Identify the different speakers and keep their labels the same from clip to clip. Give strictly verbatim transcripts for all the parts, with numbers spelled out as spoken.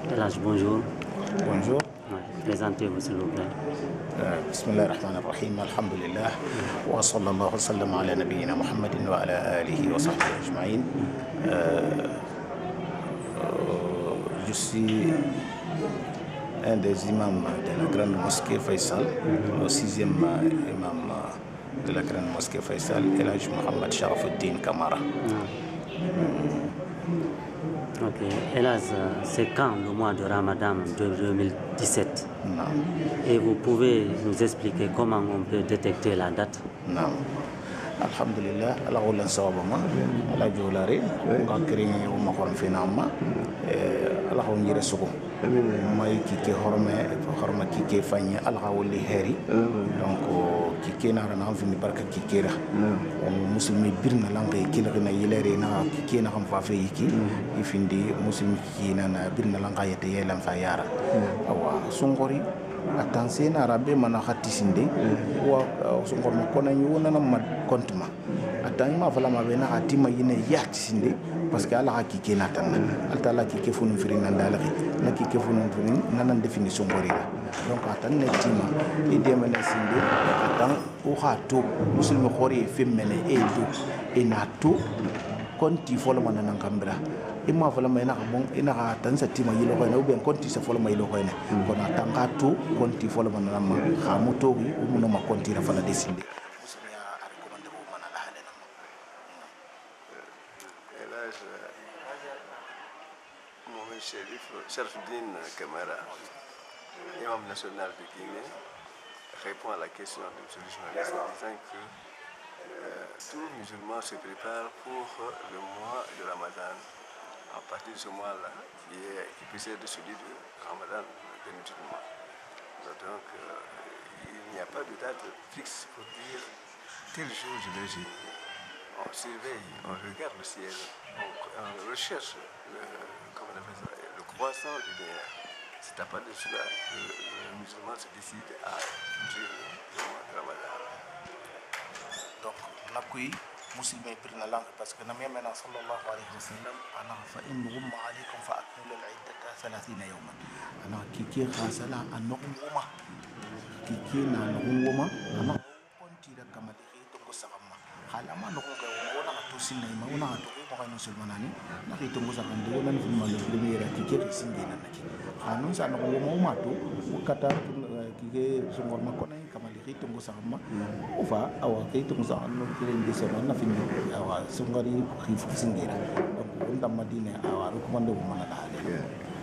Speaker 1: Elhadj, bonjour.
Speaker 2: Bonjour.
Speaker 1: Ouais, présentez-vous s'il vous plaît.
Speaker 2: Euh, Bismillah ar-Rahman ar-Rahim, alhamdulillah, wa sallallahu wa sallam ala nabiyyina Muhammadin wa ala alihi wa sahbihi ajma'in. Euh, euh, je suis un des imams de la grande mosquée Faisal, le sixième euh, imam euh, de la grande mosquée Faisal, Elhadj Mohamed Sharafuddin Kamara.
Speaker 1: Ok. Elhadj, c'est quand le mois de Ramadan de deux mille dix-sept?
Speaker 2: Non.
Speaker 1: Et vous pouvez nous expliquer comment on peut détecter la date?
Speaker 2: Non. Alhamdulillah, ala wulan sawabama, ala jolare, nga kering uma koram finama, ala ko ngire suko. May kike horme, horma kike fanya, ala ko wali heri. Donc kike na rana fini barka kike ra. Muslimi birna langue kila na yelere na kike na kam fa fe yiki. Ifindi muslimi kike na na birna langue yete yelam fa yara. Awa sungori atanse na arabe mana khatisinde wa sungor ma kona nyuna na ma kontuma atani ma fala ma bena khatima yine yatisinde parce que ala hakike na tan alta la kike funu firina ndalaki na kike funu firin nanan defini sungori la donc atan ne tima ide mena sinde atan o khato muslimi khori femmene e do enato konti folo manana kambra ima fala mai na bon ina ka tan sa tima yilo ko na uben konti sa folo mai lo ko ne ko na tanga to konti folo manana ma khamuto gi umuno ma konti ra fala desinde musulmi ya recommande ko manana halena
Speaker 3: Elhadj Mohamed Cherif Sharafuddin Kamara, imam national de Guinée, répond à la question de M. le journaliste en disant que euh, tout musulman se prépare pour le mois de Ramadan. À partir de ce mois-là, qui, est, qui précède celui de Ramadan des musulmans. Donc, euh, il n'y a pas de date fixe pour dire tel jour je vais jeûner. On surveille, on regarde le ciel, on, on recherche le, comment on appelle ça, le croissant lunaire. C'est à partir de cela que le, le musulman se décide à jeûner le mois de Ramadan.
Speaker 2: donc la kuy muslimi birna langue parce que nam yamena sallallahu alayhi wa sallam ana fa in ghumma alaykum fa akmilu al-iddata thalathina yawman ana kike khasala anquma kike na anquma ana konti da kamali to ko sakama hala ma no ko wona to sinay ma wona to ko ko musulmanani na ki to musa kan do nan fi ma le premier kike ki sindi nan naki hanon sa no ko mo ma to kata kike sungor ma ko nay kamali to ko sakama ufa awa kay to musa no kilen de sama na fi awa sungari khifu singira donc on madine awa recommande ko mana la hale.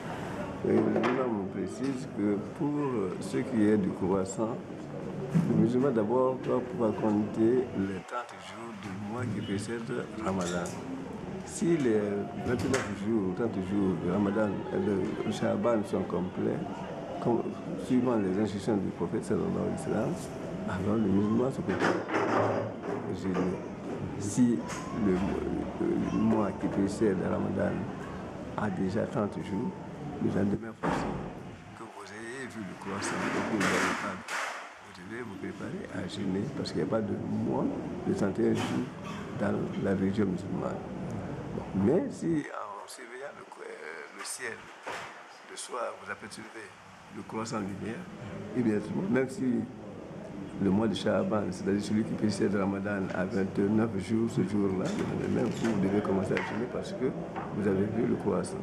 Speaker 3: L'imam précise que pour ce qui est du croissant, le musulman d'abord doit pouvoir compter les trente jours du mois qui précède Ramadan. Si les vingt-neuf jours, trente jours de Ramadan et de Shaban sont complets, comme, suivant les instructions du prophète sallallahu alayhi wa sallam, alors le musulman se prépare à jeûner. Si le, le, le mois qui précède Ramadan a déjà trente jours, le lendemain possible que vous ayez vu le croissant et que vous n'avez pas, vous devez vous préparer à jeûner parce qu'il n'y a pas de mois de trente et un jours dans la région musulmane. Bon. Mais si en surveillant le, euh, le ciel le soir, vous apercevez le croissant lunaire, immédiatement, même si le mois de Shaban, c'est-à-dire celui qui précède Ramadan à vingt-neuf jours, ce jour-là, même vous devez commencer à jeûner parce que vous avez vu le croissant.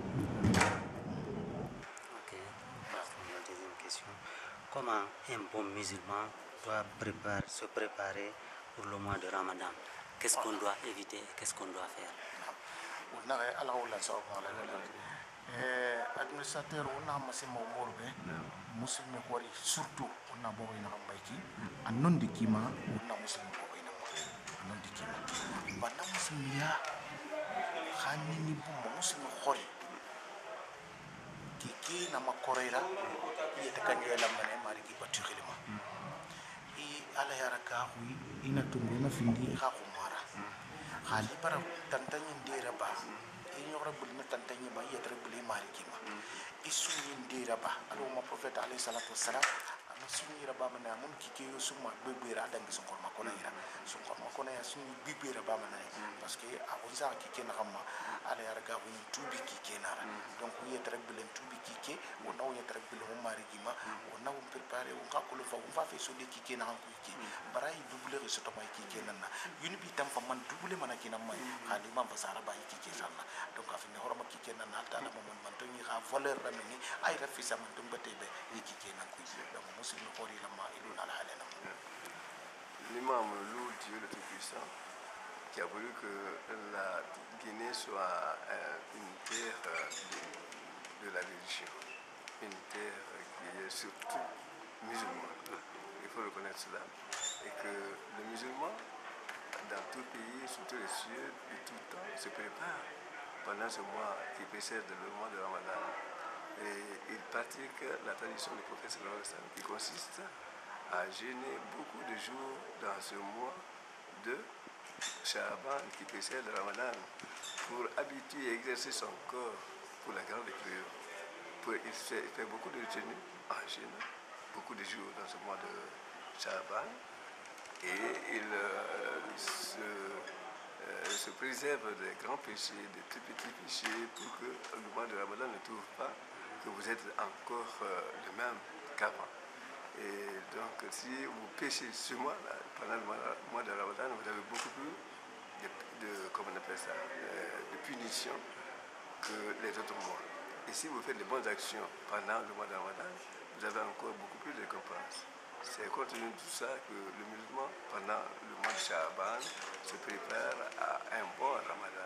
Speaker 1: Ok, la deuxième question. Comment un bon musulman doit préparer, se préparer pour le mois de Ramadan? Qu'est-ce qu'on doit éviter et qu'est-ce qu'on doit faire?
Speaker 2: On a ala wala sa ko ala eh administrateur on a masse mo morbe muslimi ko surtout on a bo ina bayki anon dikima on a muslimi ko ina anon dikima bana muslimiya khani ni bo muslimi khori kiki na makorera yete kanyela mane mari ki batu khilima i ala yaraka hui ina tumbe na findi kha khumara khali para tantanyi ndira ba inyora bulina tantanyi ba yetre buli mari kima isu ndira ba alo ma prophète alayhi salatu wassalam anu sunyi raba mana mun kike yo suma bebera dangi son korma kona ira son korma kona ya sunyi bebera ba mana parce que a wonza kike na kama ala ya raga woni tubi kike na donc yi tarak bilen tubi kike wona woni tarak bilen mo mari gima wona won préparer won ka ko lo fa won fa fe so de kike na ko kike bara yi double so to may kike na yuni bi tam fa man double mana kina may khali man fa sara ba kike sanna donc afin ne horma kike na na ta la mo man to ni ha valeur ramini ay rafisa man dum batebe yi kike na ko donc muslim ko ri lama iluna ala halena
Speaker 3: l'imam lourd Dieu le Tout-Puissant qui a voulu que la Guinée soit euh, une terre de, de la religion, une terre qui est surtout musulmane. Il faut reconnaître cela. Et que le musulman, dans tout pays, sur tous les cieux, de tout temps, se prépare pendant ce mois qui précède le mois de Ramadan. Et il pratique la tradition du prophète sallallahu alayhi wa sallam qui consiste à jeûner beaucoup de jours dans ce mois de Sha'ban qui précède le Ramadan pour habituer et exercer son corps pour la grande épreuve. Pour, il, fait, il fait beaucoup de jeûnes en jeûne, beaucoup de jours dans ce mois de Sha'ban et il euh, se, euh, se préserve des grands péchés, des très petits péchés pour que le mois de Ramadan ne trouve pas que vous êtes encore euh, le même qu'avant. Et donc, si vous péchez ce mois-là, pendant le mois de Ramadan, vous avez beaucoup plus de, de, comment on appelle ça, de, de punition que les autres mois. Et si vous faites de bonnes actions pendant le mois de Ramadan, vous avez encore beaucoup plus de récompenses. C'est compte tenu de tout ça que le musulman, pendant le mois de Sha'ban, se prépare à un bon Ramadan.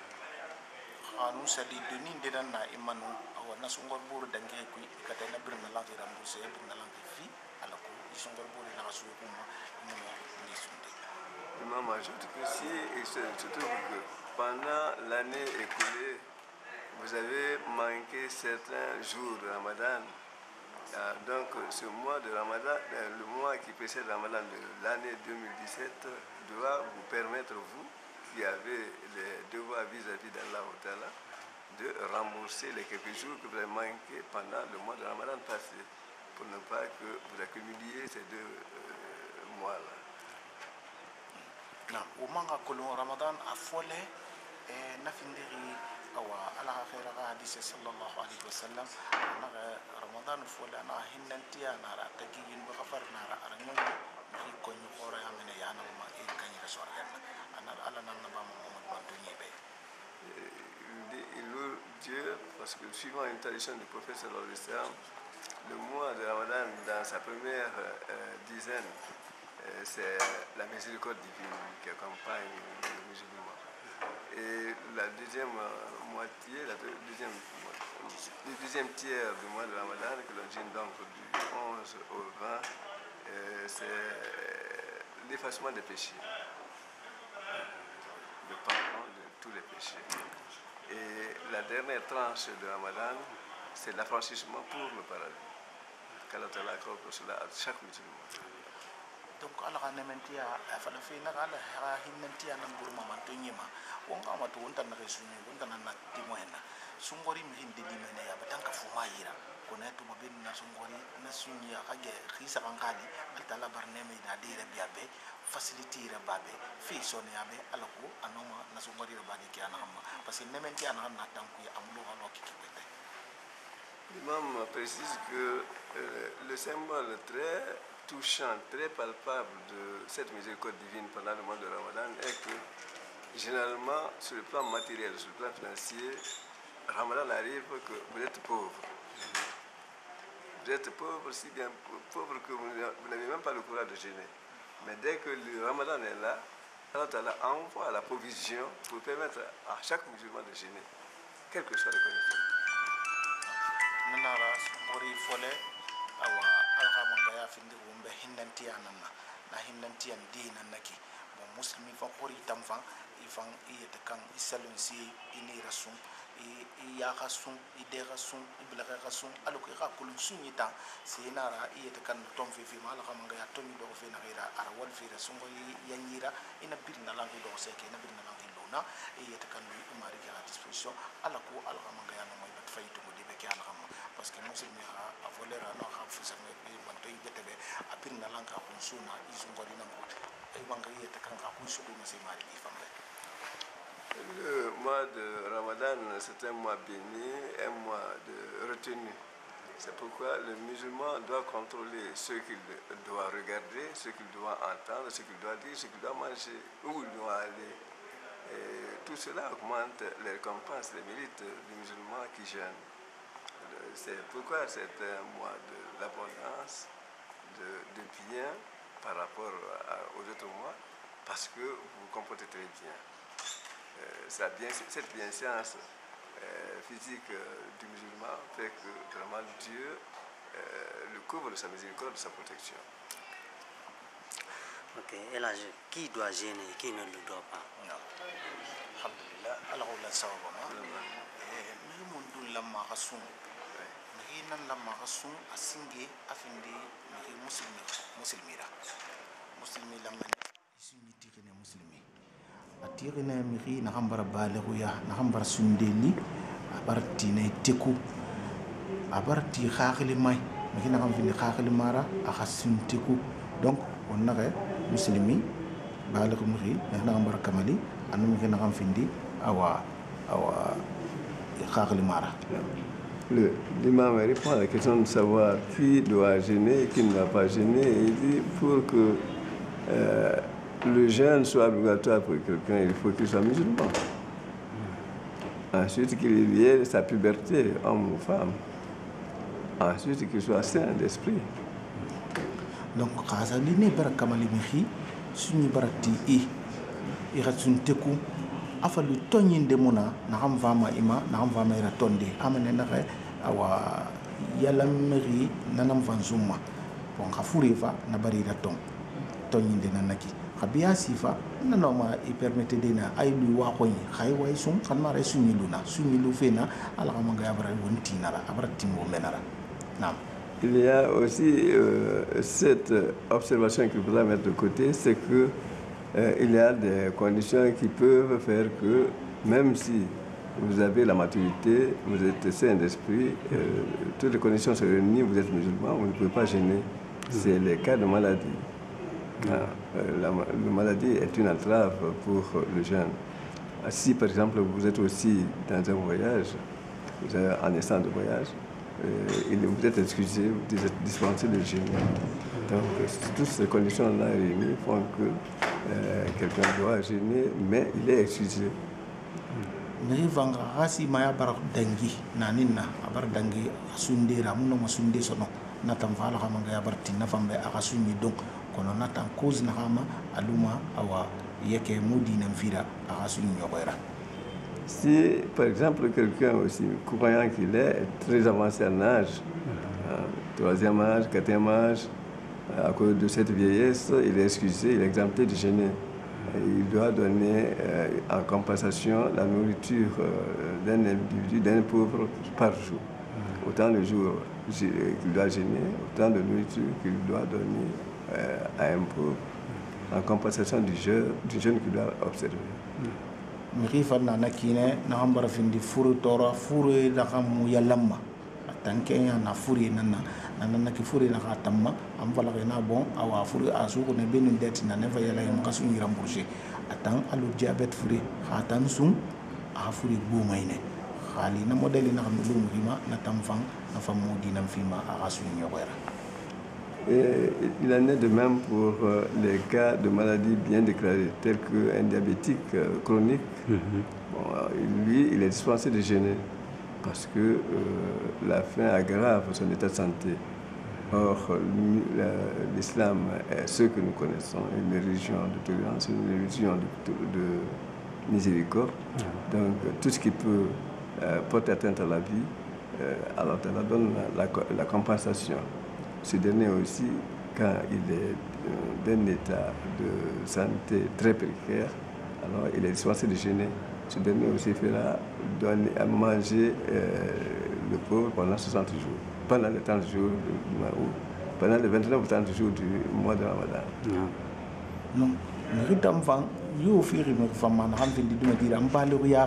Speaker 2: anu sadi deni dedan na imanu awana sungor buru dange ku katena birna langi rambu se birna langi fi ala ko sungor buru na asu ko mo ni ni sunde
Speaker 3: L'imam ajoute que si il se trouve que pendant l'année écoulée vous avez manqué certains jours de Ramadan, euh, donc ce mois de Ramadan, euh, le mois qui précède Ramadan de l'année deux mille dix-sept doit vous permettre, vous qui avez les devoirs vis-à-vis d'Allah Ta'ala, de rembourser les quelques jours que vous avez manqués pendant le mois de Ramadan passé, pour ne pas que vous accumuliez ces deux euh, mois-là.
Speaker 2: Na umanga kolon Ramadan afole e nafindiri awa ala khaira hadith sallallahu alaihi wasallam na Ramadan fole na hinnantiya na ra tagin ba khafar na ra aranyo ni ko ñu xora amene ya na ma e kanyi rasul ganna ana ala nan ba Muhammad bantu ñebe
Speaker 3: Dieu, parce que suivant une tradition du prophète sallallahu alayhi wa sallam, le mois de Ramadan, dans sa première euh, dizaine, euh, c'est la miséricorde divine qui accompagne le musulman. Et la deuxième moitié, la deuxième, le deuxième tiers du mois de Ramadan, que l'on dit donc du onze au vingt, euh, c'est l'effacement des péchés, le pardon de tous les péchés. Et la dernière tranche de Ramadan, c'est l'affranchissement pour le paradis. Qu'Allah Ta'ala accorde pour cela à chaque musulman.
Speaker 2: Donc ala kana mentia afala fe na ala ha hinantia na burma manto nyima wonga ma to wonta na resuni wonta na na timoena sungori mi hindi dimene ya batanka fuma yira kona to mabin na sungori na sunya kage khisa kankali altala barneme da dire biabe facility ra babe fi sone yabe ala ko anoma na sungori ra bani ki anama parce que nementia na na tanku ya amlo halo kikipete.
Speaker 3: L'imam précise que euh, le symbole très touchant, très palpable de cette miséricorde divine pendant le mois de Ramadan est que généralement, sur le plan matériel, sur le plan financier, Ramadan arrive que vous êtes pauvre. Vous êtes pauvre, si bien pauvre que vous n'avez même pas le courage de jeûner. Mais dès que le Ramadan est là, Allah envoie la provision pour permettre à chaque musulman de jeûner, quelles que soient les conditions.
Speaker 2: Nanara bori fole awa alhamanga ya finde wumbe hinnantiya nanna na hinnantiya dina naki bo muslimi fa khori tamfa ifan iyete kan isalun si ini rasun i ya rasun i de rasun i bla rasun alu ko kulun sunyi tan sinara iyete kan tom fi fi mal alhamanga ya tomi do fi na gira ara wal fi rasun ko yanyira ina birna langi do seke ina birna langi lona iyete kan umari ga disposition ala ko alhamanga ya no moy bat faytu mo dibe ki alhamanga parce que muslimi ha a volera no ha fu sama bi man tay betebe apir na lanka kun suna isu ngori na ngote ay wanga yete kan ka kun suku na sai mari famle.
Speaker 3: Le mois de Ramadan, c'est un mois béni, un mois de retenue. C'est pourquoi le musulman doit contrôler ce qu'il doit regarder, ce qu'il doit entendre, ce qu'il doit dire, ce qu'il doit manger, où il doit aller. Et tout cela augmente les récompenses, les mérites du musulman qui jeûne. C'est pourquoi c'est un mois de l'abondance, de, de bien par rapport à, aux autres mois, parce que vous vous comportez très bien. Euh, bien cette bienséance euh, physique euh, du musulman fait que vraiment Dieu euh, le couvre de sa miséricorde, de sa protection.
Speaker 1: Ok, et là, qui doit gêner, qui ne le doit pas?
Speaker 2: Alhamdulillah, Allah la sawabama. Ni mundu lamma khasum. Ni nan lamma khasum asinge afindi ni muslimi muslimira. Muslimi lamma isuni tikene muslimi. Atirina miri na hambara balighu ya na hambara sundeli abarti ne teku abarti khakhli may miki na ham fini khakhli mara akhasun teku donc on nare muslimi balighu miri na hambara kamali anu miki na ham findi awa awa khakhli mara.
Speaker 3: Le l'imam répond à la question de savoir qui doit gêner et qui ne doit pas gêner. Il dit pour que euh, le jeûne soit obligatoire pour quelqu'un, il faut qu'il soit musulman. Ensuite, qu'il ait sa puberté, homme ou femme. Ensuite, qu'il soit saint d'esprit.
Speaker 2: Donc, quand on dit que Kamali Suni Barati i Iratsun Teku, afalu tonyin de mona, Naham Vama Ima, Naham Vama Ratonde, Amenenare, Awa Yalameri, Nanam Vanzuma, Ponkafuriva, Nabari Raton, Tonyin de Nanaki. Kabia sifa na noma i permettre dina ay lu wa ko yi xay way sum xan ma re suñu lu na suñu lu fena ala xam nga abra wonti na la abra timbo menara nam.
Speaker 3: Il y a aussi euh, cette observation qu'il faudra mettre de côté, c'est que euh, il y a des conditions qui peuvent faire que même si vous avez la maturité, vous êtes sain d'esprit, euh, toutes les conditions sont réunies, vous êtes musulman, vous ne pouvez pas gêner. C'est les cas de maladie. La, la maladie est une entrave pour le jeûne. Si par exemple vous êtes aussi dans un voyage, vous êtes en instant de voyage, euh, vous êtes excusé, vous êtes dispensé de jeûner. Donc toutes ces conditions-là réunies font que euh, quelqu'un doit jeûner, mais il est excusé.
Speaker 2: Ngi vanga hasi maya bar dangi nanina abar dangi sundera muno masunde sono natam fala kama ga barti nafambe akasunyi donc kono natan cause na kama aluma awa yeke mudi na mfira akasunyi yokwera.
Speaker 3: Si par exemple quelqu'un aussi croyant qu'il est très avancé en âge, euh, troisième âge, quatrième âge, à cause de cette vieillesse, il est excusé, il est exempté de jeûner. Il doit donner euh, en compensation la nourriture euh, d'un individu, d'un pauvre par jour. Autant de jours qu'il doit gêner, autant de nourriture qu'il doit donner euh, à un pauvre, en compensation du jeûne, du jeûne qu'il doit observer.
Speaker 2: Mirifa nana kine na hambara findi furu tora furu da kamu yalamma tankenya na furi nana nana ki furi na katamma am fala na bon awa furi asu ko ne benin det na nefa yala yam kasu ni rembourser atan alu diabète furi khatan sum a furi bu mayne khali na modeli na xam lu murima na tamfang na fam modi nam fima a asu ni yokwera.
Speaker 3: Et il en est de même pour euh, les cas de maladies bien déclarées, tels qu'un diabétique euh, chronique. Mm-hmm. Bon, lui, il est dispensé de jeûner parce que euh, la faim aggrave son état de santé. Or, l'islam est ce que nous connaissons, une religion de tolérance, une religion de, de miséricorde. Mm-hmm. Donc, tout ce qui peut euh, porter atteinte à la vie, euh, alors Allah donne la, la, la compensation. Ce dernier aussi, quand il est d'un état de santé très précaire, alors il est dispensé de jeûner. Ce dernier aussi fera donner à manger euh, le pauvre pendant soixante jours, pendant les trente jours du mois août, pendant les vingt-neuf ou trente jours du mois de Ramadan.
Speaker 2: Non, nous avons fait une femme qui a fait une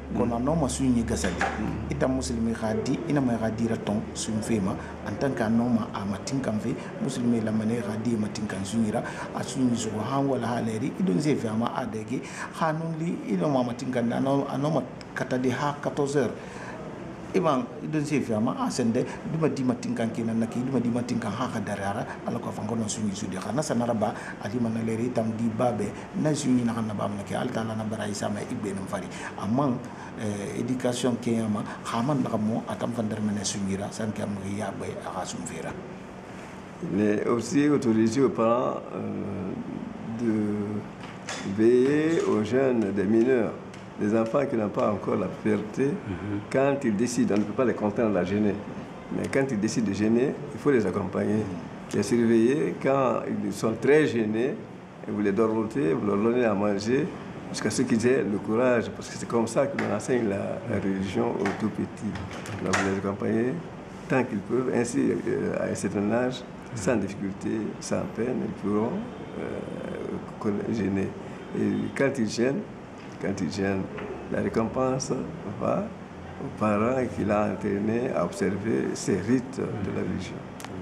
Speaker 2: kona no ma sunyi gasali ita muslimi khadi ina mai khadi raton sun fema en tant que no ma amatin kan fe muslimi la mane khadi matin kan sunyira a sunyi zo han wala haleri idon ze fama adege khanun li ina ma matin kan no ma katadi ha quatorze heures iban idon se fama a sende duma di matin kan kenan naki duma di matin kan ha kadarara ala ko fango no sunyi sudi khana sanaraba ali manaleri tam di babe na sunyi na kana bam naki alta na bara isa ma ibbe nam fari amman éducation kiyama khaman nakamo atam fandar mena sunyira san kam ya bay aga sumfira.
Speaker 3: Mais aussi autoriser aux parents euh, de veiller aux jeunes des mineurs, les enfants qui n'ont pas encore la puberté. Mm-hmm. Quand ils décident, on ne peut pas les contraindre à gêner, mais quand ils décident de gêner, il faut les accompagner, les surveiller. Quand ils sont très gênés, vous les dorlotez, vous leur donnez à manger, jusqu'à ce qu'ils aient le courage, parce que c'est comme ça que l'on enseigne la, la religion aux tout petits. Donc vous les accompagnez tant qu'ils peuvent, ainsi euh, à un certain âge, sans difficulté, sans peine, ils pourront euh, gêner. Et quand ils gênent, quand ils gênent, la récompense va aux parents qui l'ont entraîné à observer ces rites de la religion.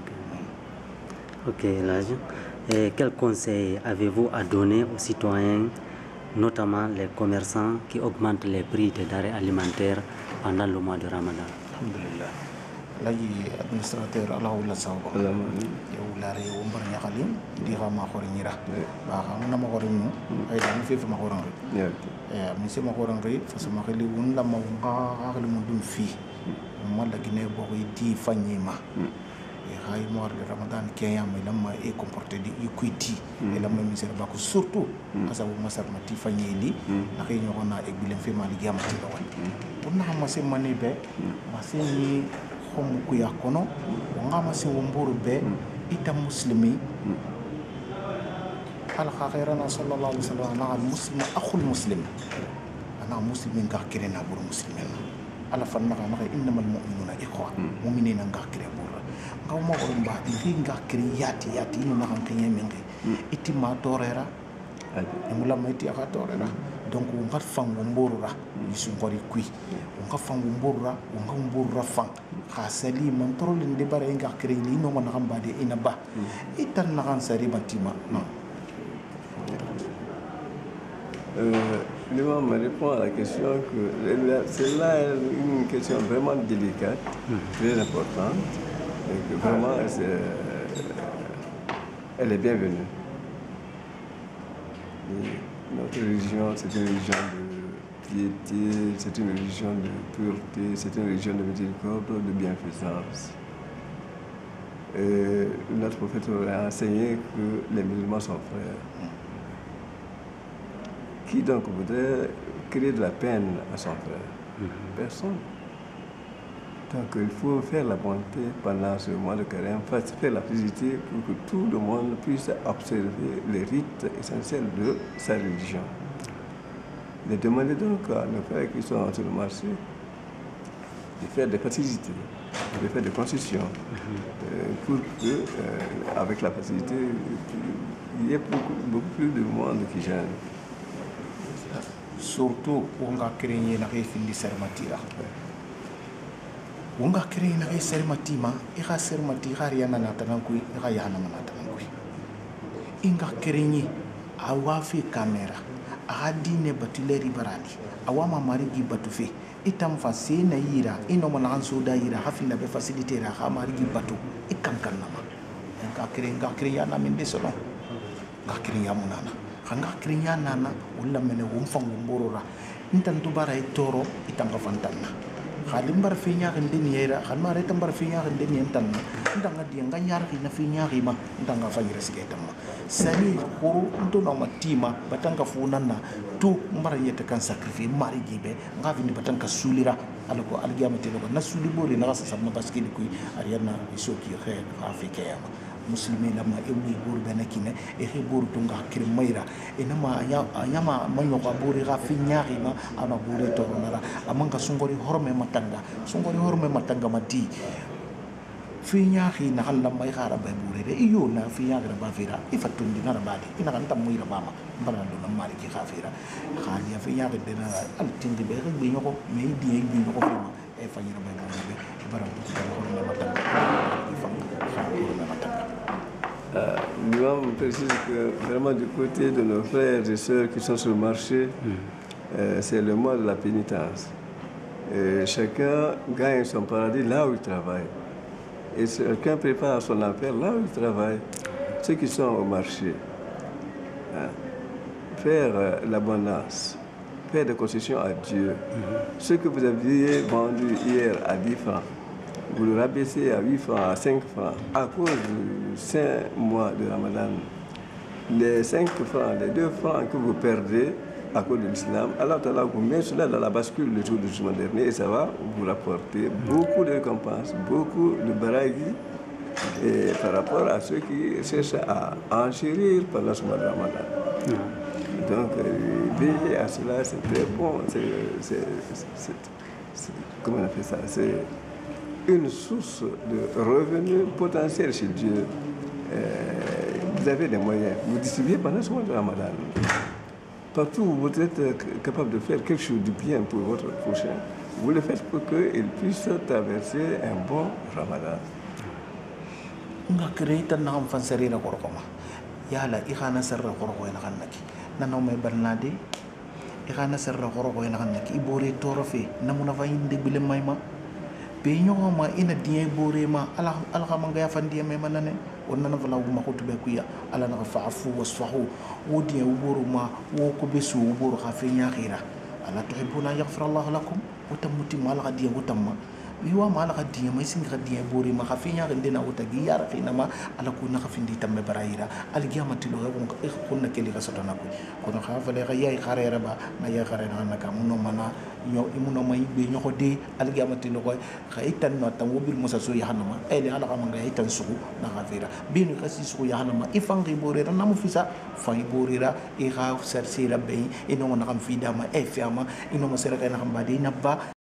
Speaker 1: Ok, Elhadji. Et quel conseil avez-vous à donner aux citoyens, notamment les commerçants qui augmentent les prix des denrées alimentaires pendant le mois de Ramadan?
Speaker 2: Alhamdulillah. Lagi administrateur Allah wala sawa ya wulare wo mbar nyakalim di rama khori nyira ba xam na ma khori ñu ay dan fi fa ma khoran ri ya mi se ma khoran ri fa sama khali won la ma nga khali mu dum fi mo la gine bo ko di fanyima e hay mo de Ramadan ke yam la ma e comporter di equity e la ma mi se ba ko surtout asa wo masar ma ti fanyeli na kay ñoko na e bilen fi ma li gamati la won on na ma se mani be ma se ni comme kuya kono ngama se womburu be ita muslimi al khairana sallallahu alaihi wasallam na al muslim akhul muslim ana muslimin ka kirena bur muslimin ala fanna ka na innamal mu'minuna ikhwa mu'minina ka kire bur ngaw mo ko mba di nga kire yati yati no na kan kenya mengi iti ma torera ngula maiti aka torera donc on va faire un bourra ils sont encore cuit on va faire un bourra on va un bourra fan khasali man torol de bare nga créé li no man xam ba de ina ba itan na kan sari batima non
Speaker 3: euh l'imam me répond à la question que c'est là une question vraiment délicate, très importante, et que vraiment elle est bienvenue. Et notre religion, c'est une religion de piété, c'est une religion de pureté, c'est une religion de miséricorde, de bienfaisance. Et notre prophète a enseigné que les musulmans sont frères. Qui donc voudrait créer de la peine à son frère? Personne. Donc il faut faire la bonté pendant ce mois de carême, faire la facilité pour que tout le monde puisse observer les rites essentiels de sa religion. De demander donc à nos frères qui sont sur le marché de faire des facilités, de faire des concessions, euh, pour que, euh, avec la facilité, il y ait beaucoup, beaucoup plus de monde qui gêne.
Speaker 2: Surtout, on a créé une réflexion sermatira. On a créé une réflexion sermatima, et la sermatira, il y a un atanangui, il y a un atanangui. On a créé a wafi caméra, a dîner batuleri barani, a wama marigi batufe, itam fasi na ira, inoman soda ira, hafina be faciliter a hamarigi batu, et kankanama. On a créé un créé un amende selon. On a créé un monana. Hanga krinya nana ulla mene wumfang wumborora intantu bara itoro itanga fantana khalimbar finya gendeni era khamare tambar finya gendeni entanna ndanga dia nganyar hina finya rima ndanga fanyira siketama sani ko ntona matima batanga funana tu mbara yete kan sacrifice mari gibe ngavini batanga sulira alako algiyamate loko na sulibori na rasa sabma baskili kui ariana isoki khe afrika yama muslimi lama ewi buru benakine e he buru tunga kire maira enama anyama manyo ka buru ga finyari ma ana buru toronara amanga sungori horme matanga sungori horme matanga mati finya khi na kan lambai khara bai bure de iyo na finya ga ba fira ifatun di na rabadi ina kan tam muira bama bana do na mari ki khafira khali ya finya ga de na al tindi be ga bi ñoko me di bi ñoko fima e fanyira bai bure de bara do ko na matam ifam khali na matam.
Speaker 3: Euh, L'imam précise que vraiment du côté de nos frères et sœurs qui sont sur le marché, mm. euh, c'est le mois de la pénitence. Et chacun gagne son paradis là où il travaille. Et chacun prépare son affaire là où il travaille. Ceux qui sont au marché, hein, faire euh, l'abondance, faire des concessions à Dieu. Mm-hmm. Ce que vous aviez vendu hier à dix francs, vous le rabaissez à huit francs, à cinq francs. À cause du cinq mois de Ramadan, les cinq francs, les deux francs que vous perdez à cause de l'islam, Allah Ta'ala vous met cela dans la bascule le jour du jugement dernier et ça va vous rapporter beaucoup de récompenses, beaucoup de baraghi et par rapport à ceux qui cherchent à enchérir pendant ce mois de Ramadan. Mmh. Donc, veiller à cela, c'est très bon. C'est, c'est, c'est, c'est, comment on appelle ça? C'est une source de revenus potentiels chez Dieu. Euh, vous avez des moyens. Vous distribuez pendant ce mois de Ramadan. Partout où vous êtes capable de faire quelque chose de bien pour votre prochain, vous le faites pour qu'il puisse traverser un bon Ramadan.
Speaker 2: Nga kreita na am fansari na korkoma yala ikhana sarra korko ina kannaki nano me barnade ikhana sarra korko ina kannaki ibore torofe namuna fa inde bile mayma be nyoma ina diye bore ma ala ala manga ya fandiye me manane onna na fala ma khutube kuya ala na fa'fu wasfahu wodi uburu ma wo ko besu uburu khafi nyakhira ala tuhibuna yaghfir Allah lakum wa tamuti mal ghadiya wa tamma biwa ma ala ghadiya ma isin ghadiya bore ma khafi nya ndina utagi yar khina ma ala kuna khafindi tamme baraira al qiyamati lo ko kunna keli ga sotana ko kono khafa le khayay kharera ba na ya kharera na kam no mana ñoo imuno may be ñoko de al qiyamati lo ko khaytan no tam wobil musaso ya hanama ay le ala xam nga ay tan suku na khafira binu khasi suku ya hanama ifangi bore na mu fisa fangi borira e kha ser sira be ino na kam fi dama e fiama ino mo sera kana kam ba de nabba